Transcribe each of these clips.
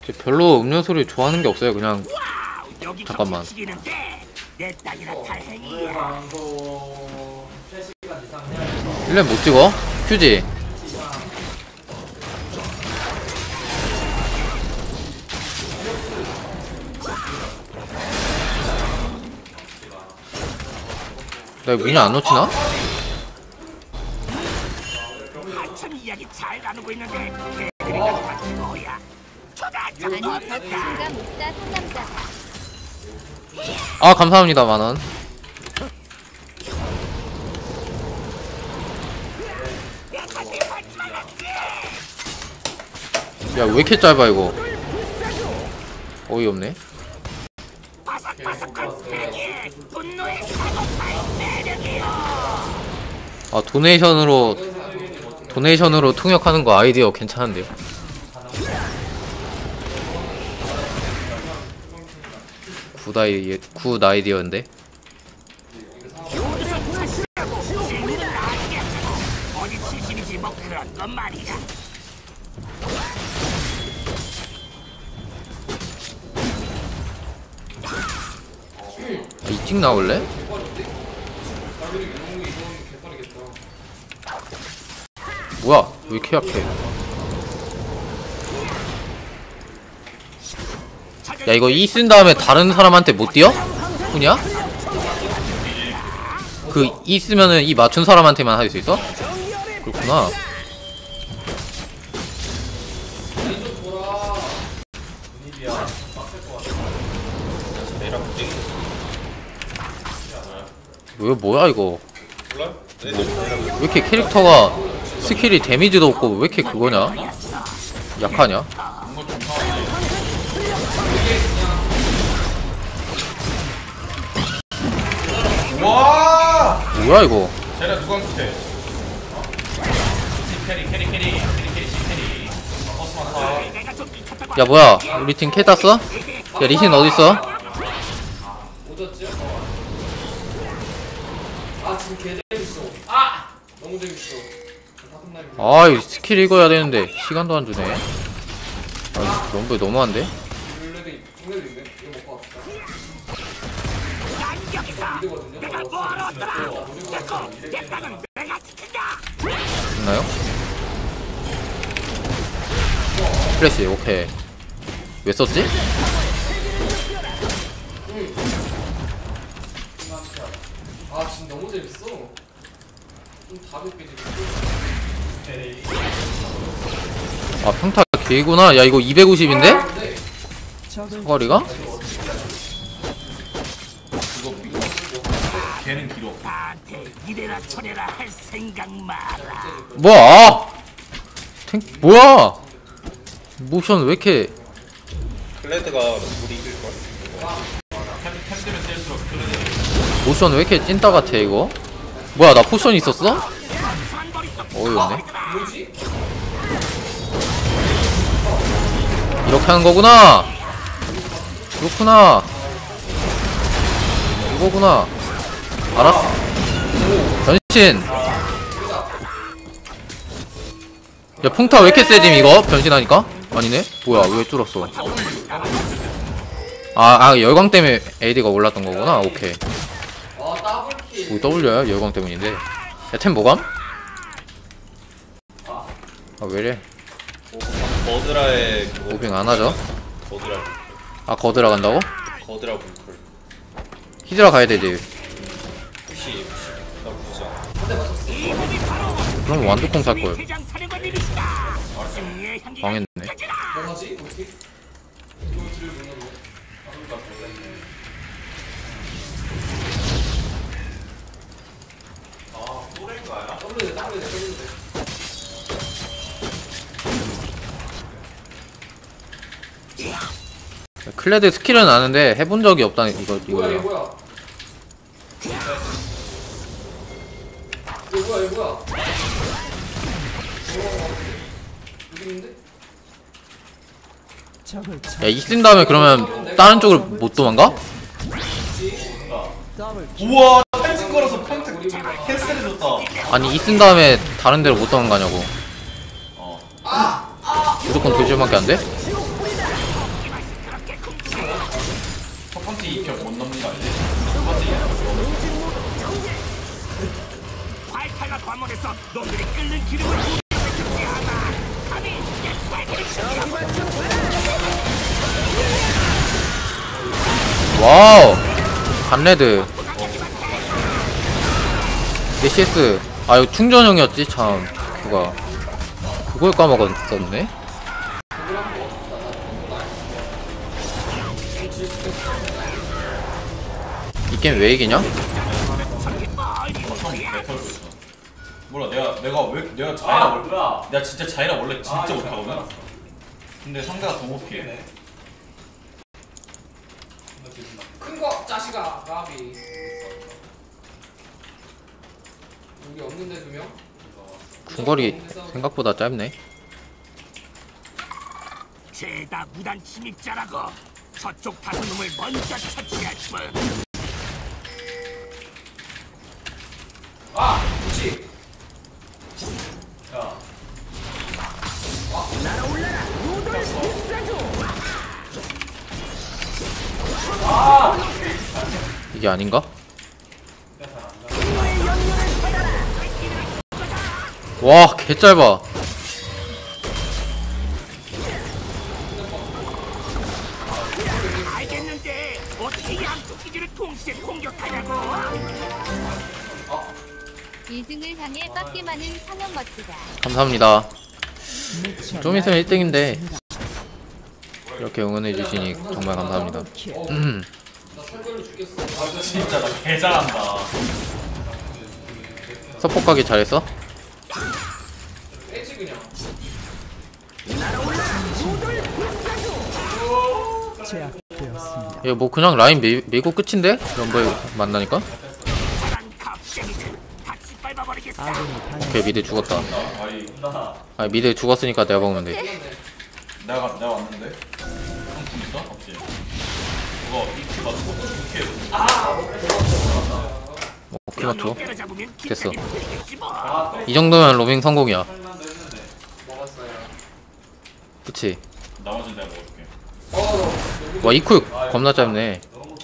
별로 음료수를 좋아하는 게 없어요. 그냥 잠깐만. 힐렘 못 찍어? 휴지. 나 이거 미니 안 놓치나? 이야기 잘 나누고 있는데 뭐야? 아니 버튼가 못다 상남자가 아 감사합니다 만원. 야 왜 이렇게 짧아 이거. 어이없네. 아 도네이션으로 통역하는 거 아이디어 괜찮은데요. 굿 아이디어인데. 일찍 나올래? 뭐야 왜 이렇게 약해. 야 이거 E 쓴 다음에 다른 사람한테 못 뛰어? 훈이야? 그 E 쓰면은 E 맞춘 사람한테만 할 수 있어? 그렇구나. 왜 뭐야 이거. 왜 이렇게 캐릭터가 스킬이 데미지도 없고 왜 이렇게 그거냐? 약하냐? 와! 뭐야 이거. 쟤네 누가 못해? 캐리. 버스만 타. 야 뭐야 우리 팀 캐 땄어? 야 리신 어딨어? 오졌지? 아 지금 개 재밌어. 아 너무 재밌어. 다 끝나면. 아 이 스킬 읽어야 되는데 시간도 안 주네. 아 너무 너무한데? 블레드 있네. 이거 먹고 갑시다. 있나요? 플래시 오케이. 왜 썼지? 아 지금 너무 재밌어. 좀 가볍게 재밌어. 아 평타 길구나. 야 이거 250인데? 사거리가? 걔는 길어. 나한테 이래라 저래라 할 생각 마라. 뭐야 아! 뭐야 모션 왜 이렇게. 클레드가 우리 이길걸? 템 뛸수록 클레드. 모션 왜 이렇게 찐따 같아 이거. 뭐야 나 포션 있었어? 어이없네. 이렇게 하는 거구나. 그렇구나. 이거구나. 알았어. 변신. 야 풍타 왜 이렇게 세짐 이거? 변신하니까? 아니네? 뭐야 왜 줄었어. 아 열광 때문에 AD가 올랐던 거구나. 오케이. 아 더블킬. 뭐 W야? 열광 때문인데. 야 템 뭐감? 아 왜래? 거드라의 그거. 오빙 안하죠? 거드라. 아 거드라 간다고? 거드라 불클. 히드라 가야 되지. 푸시. 나 부자. 그럼 완두콩 살걸. 망했네. 뭐하지? 어떻게? 이거 뒤를 못 넣네. 클레드 스킬은 아는데 해본 적이 없다는 이거 뭐야 이거예요. 이거 뭐야? 이거 뭐야 이거 뭐야? 여기 있는데? 야 이 쓴 다음에 그러면 다른 쪽으로 못 도망가? 우와! 탈진 걸어서 평택 캔슬해줬다. 아니 이 쓴 다음에 다른 데로 못 도망가냐고. 어. 무조건 두 줄밖에 안 돼? 첫 번째 2격 못 넘는 거 아니지? 두 번째 2격. 발탈과 과몰에서 놈들이 끓는 기름을 부어주지 않아. 감히 내 발길을 와우 반레드 ACS 아 이거 충전형이었지 참 그걸 까먹었었네. 이 게임 왜 이기냐? 몰라 내가 자이라 내가 진짜 자이라 원래 진짜 못하거든. 근데 상대가 더 못해. 큰거 자식아 까비. 우리 없는데 2명? 중거리 생각보다 짧네. 죄다 무단 침입자라고. 저쪽 다섯 놈을 먼저 처치할 뿐. 아! 그렇지! 야 이게 아닌가? 와 개짧아. 알겠는데 어떻게 양쪽 기지를 동시에 공격하냐고. 2등을 향해 깎기 많은 상영 멋지다. 감사합니다. 좀 있으면 1등인데 이렇게 응원해주시니 정말 감사합니다. 나 설거리 죽겠어. 진짜 나 개 잘한다. 서포 가기 잘했어? 빼지 그냥. 이거 뭐 그냥 라인 밀고 끝인데? 럼블 만나니까? 잘한 갑쟁이들 같이 밟아버리겠어. 오케이 미드 죽었다. 아이 아 미드 죽었으니까 내가 먹으면 돼. 내가 왔는데. 형팀 있어? 없지. 그거 이키 맞고 이키. 오케이 맞죠? 때려잡으면 됐어. 기차기 풀리겠지 뭐. 이 정도면 로밍 성공이야. 먹었어요. 그치? 나머지는 내가 먹을게. 와 이쿨 겁나 짧네.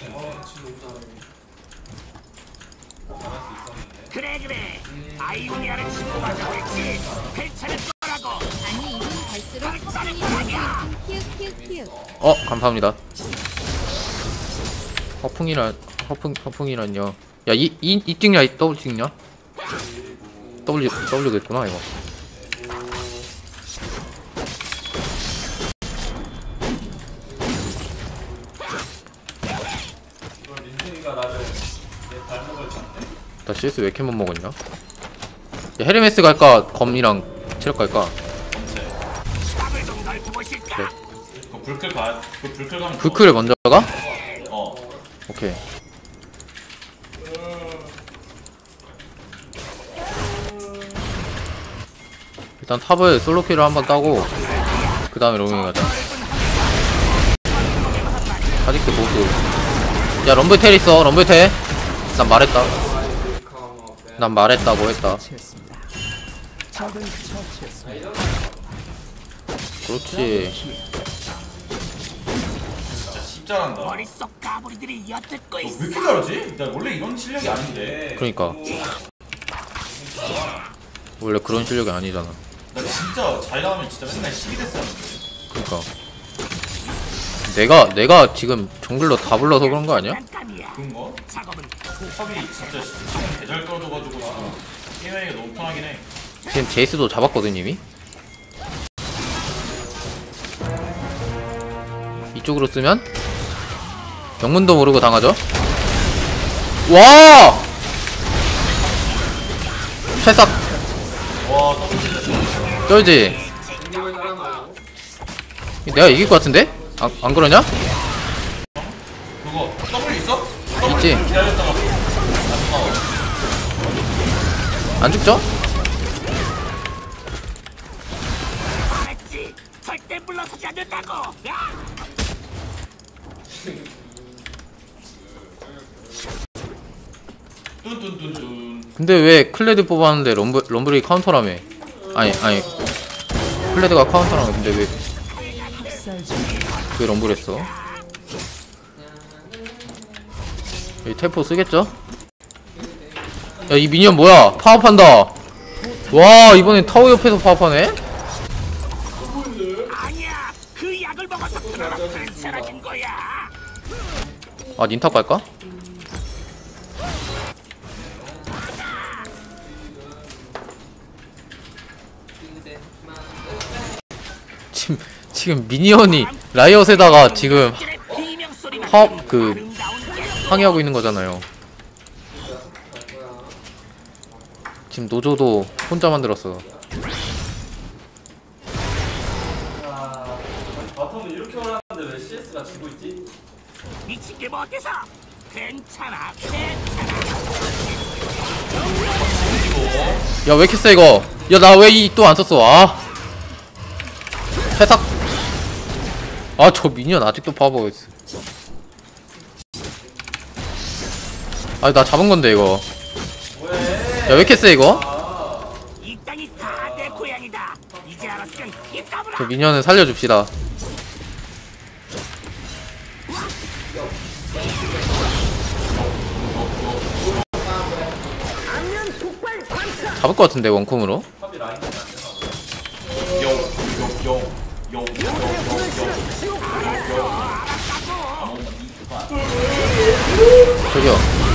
그래 아이오니아를 신고하자고 했지. 괜찮을 거라고. 아니 이름 갈수록 허풍이 많은 키읔키읔키읔. 감사합니다. 허풍이란요. 야 이 찍냐 이 더블 찍냐? W겠구나 이거. 나 CS 왜 이렇게 못 먹었냐? 야, 헤르메스 갈까? 검이랑 체력 갈까? 땀을 좀 널고 보실까. 그래. 그거 불클 가. 그 불클 가면. 불크를 먼저 가? 어. 오케이. 일단 탑을 솔로킬을 한번 따고 그 다음에 로밍 가자. 하디스 보스. 야 럼블 텔 있어. 럼블 텔. 난 말했다. 난 말했다고 했다. 그렇지. 진짜 십잘한다. 너 왜 머릿속 까불이들이 엿듣고 있어. 이렇게 잘하지? 나 원래 이런 실력이 아닌데. 그러니까 원래 그런 실력이 아니잖아. 나 진짜 잘 나오면 진짜 맨날 12대스 하는데. 그러니까 내가 지금 정글러 다 불러서 그런 거 아니야? 깜깜이야. 그런 거? 작업은 탑이 진짜 개잘 떨어져가지고 지금 게임하기가 너무 편하긴 해. 지금 제이스도 잡았거든 이미. 이쪽으로 쓰면 영문도 모르고 당하죠. 와! 찰싹 와 더블 쩔지. 공격을 따라가고. 내가 이길 것 같은데? 안 그러냐? 그거 더블 있어? 있지. 기다렸다가 안 죽죠? 알았지. 절대 물러서지 않는다고. 야! 뚠뚠뚠뚠. 근데 왜 클레드 뽑았는데 럼블이 카운터라며? 아니 클레드가 카운터라며. 근데 왜 럼블 했어? 이 텔포 쓰겠죠? 야 이 미니언 뭐야 파업한다. 와 이번엔 타워 옆에서 파업하네? 아니야, 그 약을 먹어서 괜찮아진 거야. 아 닌탑 갈까? 지금 미니언이 라이엇에다가 지금 비명 소리가 파업 그 아름다운 게 항의하고 있는 거잖아요. 지금 노조도 혼자 만들었어. 바텀은 이렇게 올라가는데 왜 CS가 지고 있지? 미친 게 뭐 어때서? 괜찮아. 야 왜 이렇게 세 이거? 야 나 왜 이 또 안 썼어? 아 해삭. 아 저 미니언 아직도 파워가 있어. 아니 나 잡은 건데 이거. 야 왜 이렇게 세 이거? 이 땅이 다 내 고향이다. 이제 알았으면 이 까불아. 저 미니언은 살려줍시다. 잡을 것 같은데 원콤으로? 저기요.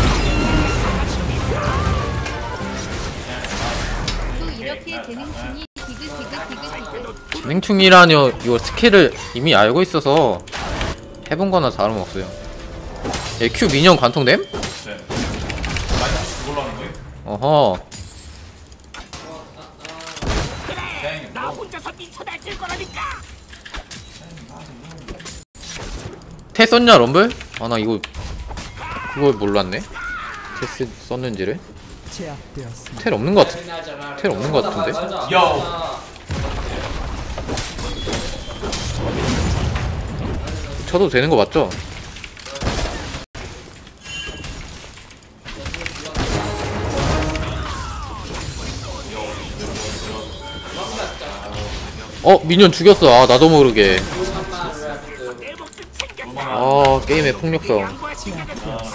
또 이렇게 재능충이 디귿 진행충이라뇨. 이거 스킬을 이미 알고 있어서 해본 거나 다름없어요. 얘 Q 미니언 관통됨? 네. 그걸로 하는 거예요? 어허. 나 혼자서 미쳐날질 거라니까. 테 썼냐 럼블? 아 나 이거 그걸 몰랐네. 테 썼는지를. 텔 없는 것 같은. 텔 없는 것 같은데. 요! 쳐도 되는 거 맞죠? 미니언 죽였어. 아 나도 모르게. 내 목숨 챙겼다. 아 게임의 폭력성. 양보할 생각은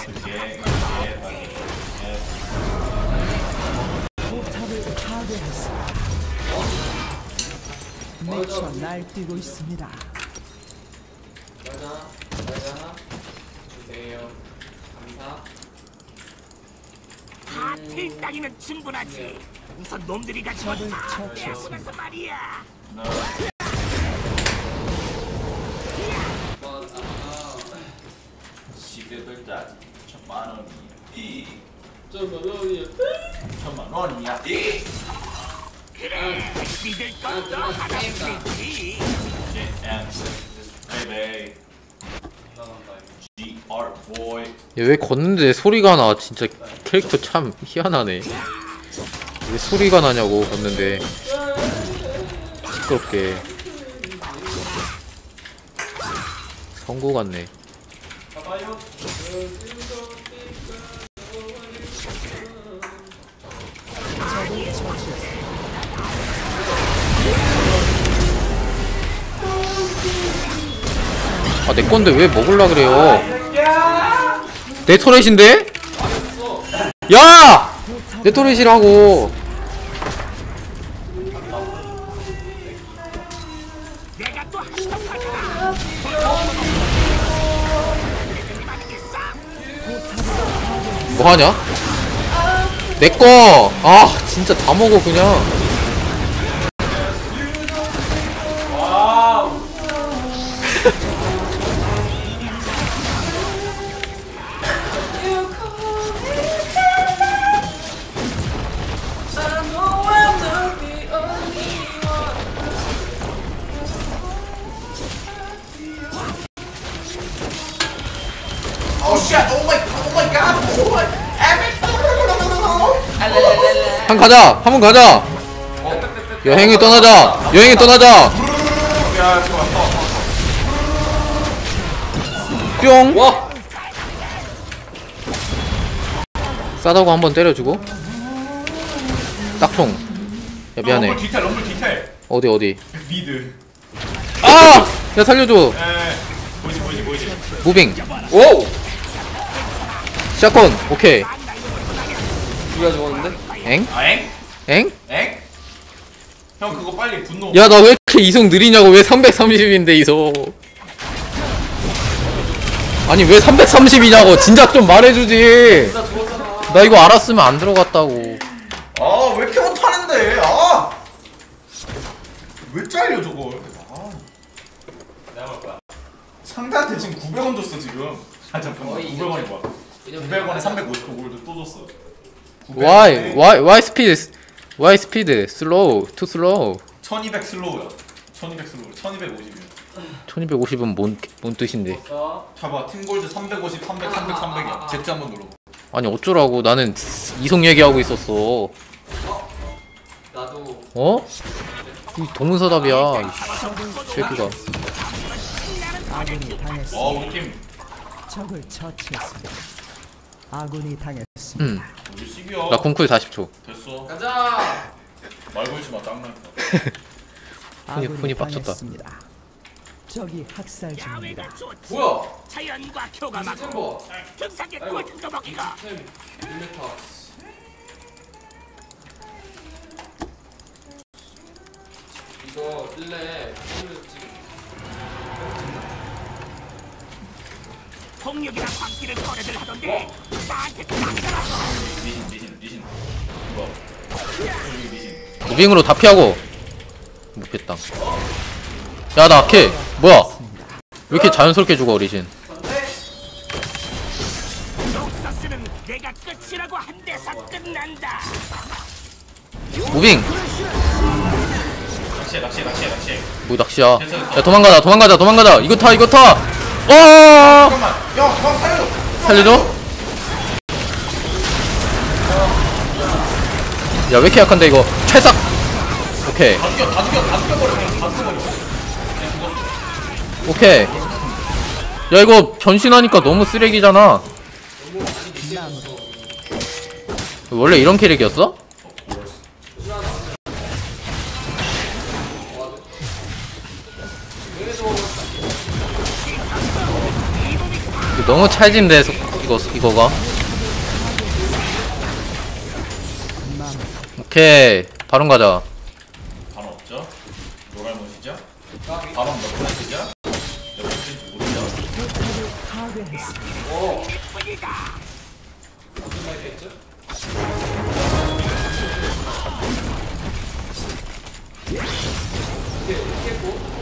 미쳐 날뛰고 있습니다. 주세요. 감사. 다 틀딱이면 충분하지. 우선 놈들이 가지고 다 태우고 나서 말이야. 시급을 따지 1,000만 원이 좀 어려워요. 1,000만 원이야. 그래, 믿을 것도 하나뿐이지. 베이베이 GR boy. 얘 왜 걷는데 소리가 나? 진짜 캐릭터 참 희한하네. 왜 소리가 나냐고 걷는데 시끄럽게. 성구 같네. 가봐요. 아 내 건데 왜 먹을라 그래요? 내 터렛인데? 야! 내 터렛이라고. 내가 또 한턱하잖아. 뭐 하냐? 내 거. 아 진짜 다 먹어 그냥. 한 가자. 한 번 가자. 여행을 떠나자. 여행을 떠나자. 뿅. 와! 싸다고 한번 때려주고. 딱총. 야 미안해. 럼블 디테일 럼블 디테일. 어디. 미드. 아! 야 살려줘. 보이지. 무빙. 오! 샷건 오케이. 누가 죽었는데? 엥? 아엥? 엥? 엥? 형 그거 빨리 분노. 야 나 왜 이렇게 이속 느리냐고. 왜 330인데 이속. 아니 왜 330이냐고. 진작 좀 말해주지. 나 죽었잖아. 나 이거 알았으면 안 들어갔다고. 아 왜 이렇게 못하는데? 아. 왜 잘려 저걸? 아. 내가 볼 거야. 상대한테 지금 900원 줬어 지금. 아 잠깐만. 900원이 뭐야? 900원에 350원 골드 또 줬어. 900원에 Why speed slow too slow. 1200 슬로우야. 1200 슬로우. 1250이야. 1250은 뭔 뜻인데. 봐봐 팀골드 350, 300, 300, 300이야. Z 한번 눌러. 아니 어쩌라고. 나는 이속 얘기하고 있었어. 나도 어? 이 동문서답이야 이 새끼가. 아군이 당했습니다. 우리 팀 적을 처치했습니다. 아군이 당했습니다. 우리 시기야. 나 콩쿨 40초. 됐어. 가자. 말 걸지 마 짱날 거. 폰이 빡쳤다. 당했습니다. 적이 학살 중입니다. 뭐야? 자연과 교감하고 템버. 등산의 꿀도 먹이가 템. 일메타. 이거 일레 찍. 폭력이랑 광기를 거래들 하던데 나한테 닥쳐라고. 리신. 이거. 여기 리신. 무빙으로 다 피하고. 못 뺐다. 야 나 악해. 뭐야 왜 이렇게 자연스럽게 죽어 리신. 녹서스는 내가 끝이라고 한 데서 끝난다. 무빙. 낚시해. 뭐 낚시야. 야 도망가자. 이거 타. 잠깐만. 형 살려. 살려줘. 야 왜 이렇게 약한데 이거. 채싹. 오케이. 다 죽여버려. 그냥 다 죽여버려. 오케이. 야 이거 변신하니까 너무 쓰레기잖아. 원래 이런 캐릭이었어? 이거 너무 찰진데 이거가. 오케이 바론 가자. 바로 없죠? 노랄 못이죠? 바로 몇 프레스죠? 몇 프레스인지 모르죠? 파괴했습니다. 오. 무슨 말이 됐죠? 이렇게 고.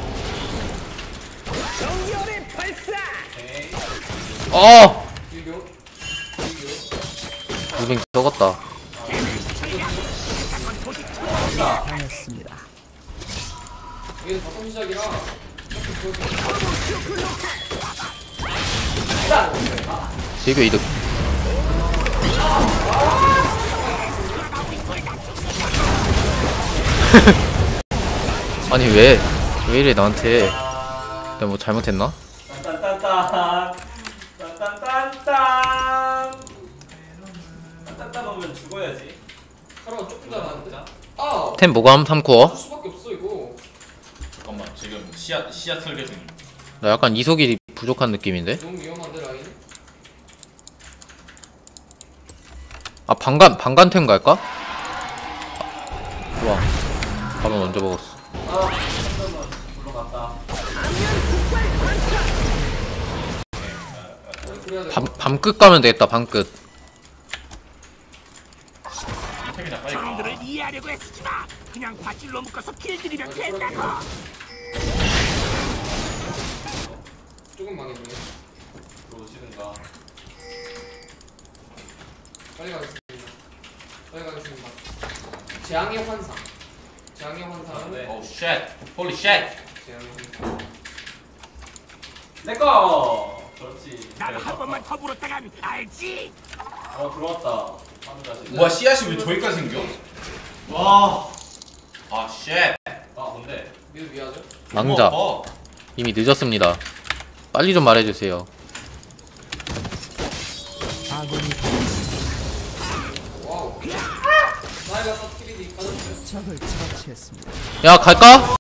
유교. 무빙 썩었다. 당했습니다. 여기는 바텀 시작이라. 되게 이득. 아니 왜 이래 나한테. 내가 뭐 잘못했나? 딴딴 오면 죽어야지. 카라가 조금 더 나는데. 아. 템 모감 3코어. 줄 수밖에 없어 이거. 잠깐만 지금 씨앗 설계 중임. 나 약간 이속이 부족한 느낌인데? 너무 위험한데 라인. 아 방간템 갈까? 좋아. 밥은 언제 먹었어? 그래야 돼. 밤끝 가면 되겠다. 밤끝. 템이나 빨리 가. 사람들을 이해하려고 애쓰지 마. 그냥 밧줄로 묶어서 길들이면 된다고. 조금 망했네. 들어오시든가. 빨리 가겠습니다. 재앙의 환상. 오 쉣. 홀리 쉣. 재앙의 환상. 내꺼. 그렇지. 나도 한 번만 더 물었다간 알지? 들어왔다. 뭐야 씨앗이 왜 저기까지 생겨? 와. 아 쉣. 아 뭔데? 미드 위하죠? 망자. 이미 늦었습니다. 빨리 좀 말해주세요. 아군이 와우. 나이가 서티비디 가졌어요. 적을 처치했습니다. 야 갈까?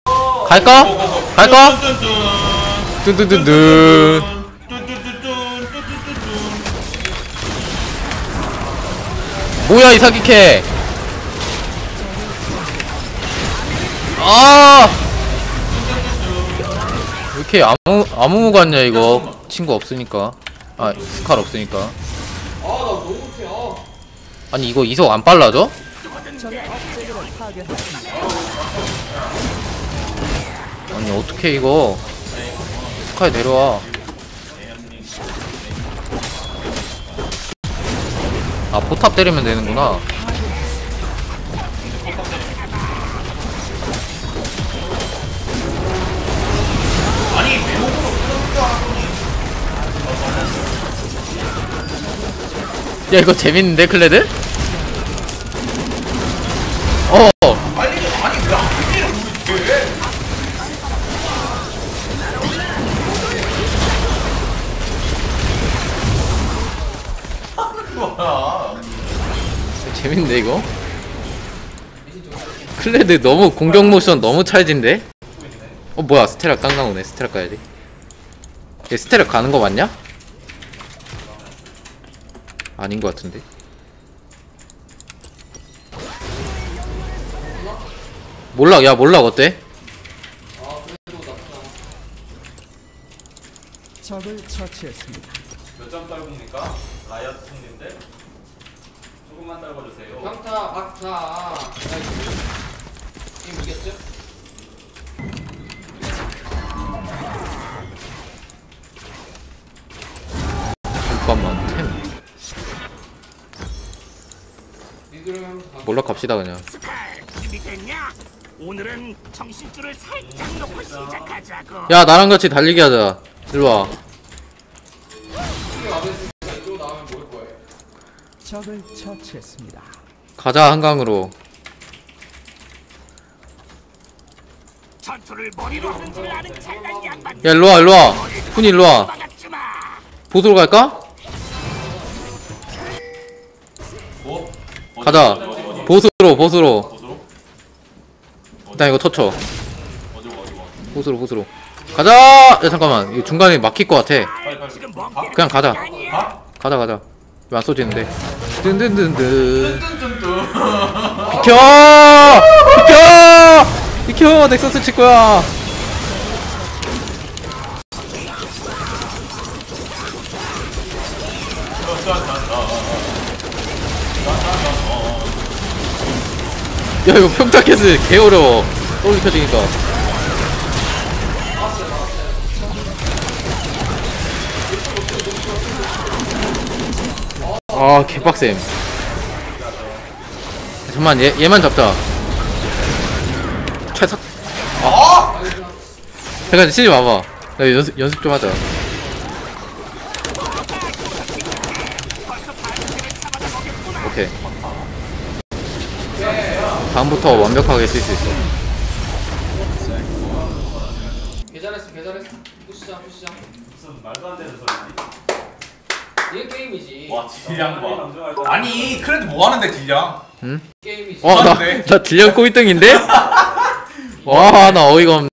뚜두두두. 뭐야 이 사기캐. 아! 왜 이렇게 아무 같냐 이거. 친구 없으니까. 아 스칼 없으니까. 아 나 너무 못해. 아. 아니 이거 이석 안 빨라져? 적의 업체계를 파괴했습니다. 아니 어떻게 이거 스카이 내려와. 아 포탑 때리면 되는구나. 아니 매혹으로 끊어줄까 하더니 야 이거 재밌는데 클레드? 아니 왜안 끊기는 모르겠지. 뭐야? 재밌는데 이거? 클레드 너무 공격 모션 너무 찰진데? 뭐야 스테락 깡깡 오네. 스테락 가야지. 얘 스테락 가는 거 맞냐? 아닌 거 같은데. 몰락 야 몰락 어때? 적을 처치했습니다. 몇 점 떨굽니까? 라이엇 형님들? 조금만 떨궈주세요. 강타 막타. 게임 이겼죠? 잠깐만 템 니들은 하면서 몰락 갑시다 그냥. 준비됐냐? 오늘은 정신줄을 살짝 놓고 시작하자고. 야 나랑 같이 달리기 하자. 일로와. 이거 아베스니까 이쪽으로 나오면 모를 거예요. 적을 처치했습니다. 가자 한강으로. 전투를 머리로 하는 줄 아는 잘난 양반. 야 일로와 일로와. 훈이 일로와. 막았지 마. 보스로 갈까? 뭐? 가자. 보스로 보스로? 일단 이거 터쳐. 어디로? 보스로 가자. 야 잠깐만 이거 중간에 막힐 것 같아. 빨리. 지금 멍 그냥 가자. 가? 가자 왜 안 쏘지는데. 든든든든. 뜬뜬뜬뜬. 비켜 넥서스 칠 거야. 야 이거 평타켓을 개 어려워. 떠올리 켜지니까. 아 개빡셈. 잠만 얘만 잡자. 최삭. 잠깐 치지 마봐. 나 연습 좀 하자. 오케이. 다음부터 완벽하게 쓸 수 있어. 개잘했어. 푸시자. 무슨 말도 안 되는 소리지? 이게 게임이지. 와 딜량 봐. 아니 크레드 뭐 하는데 딜량? 게임이지. 나 딜량 꼴등인데? 와 나 어이가 없네.